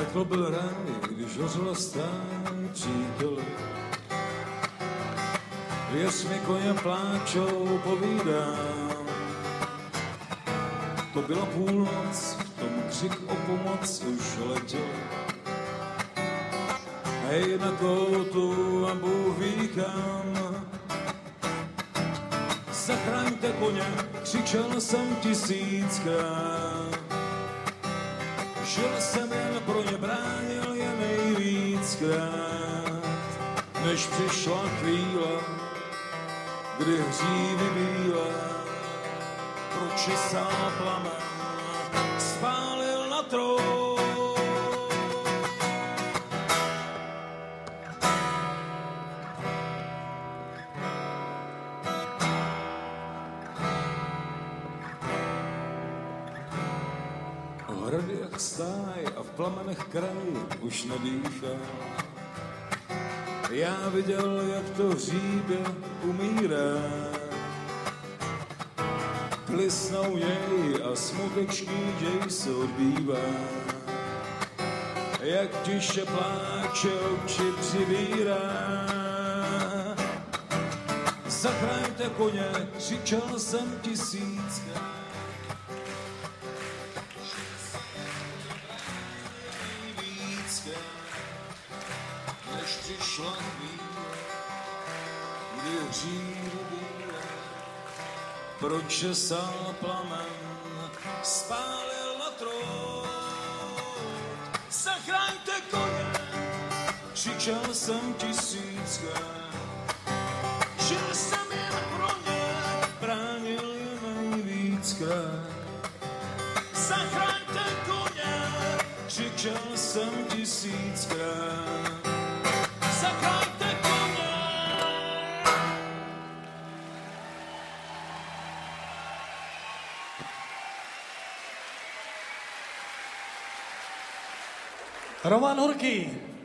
Peklo byl ráj, když hořela stáň přítele. Věř mi, koně pláčou, povídám. To byla půlnoc, v tom křik o pomoc už letěl. Hej, na koutu a Bůh ví kam. Zachraňte koně, křičel jsem tisíckrát. Žil jsem jen pro ně, bránil je nejvíckrát. Než přišla chvíle, kdy hřívy bílé pročesal plamen, spálil na trón. Hrady jak stáj a v plamenech kraj už nedýchá. Já viděl, jak to hříbě umírá. Klisnou jej a smutek štíděj se odbývá. Jak tiše pláče oči přibírá. Zachraňte koně, křičel jsem tisíckrát. Než přišla chvíle, kdy hříru bíle pročesal plamen, spálil na trón. Zachraňte koně, křičel jsem tisíckrát. Žil jsem jen pro ně, bránil je nejvíckrát. Zachraňte koně, křičel jsem tisíckrát. Zachraňte koně. Roman Horký.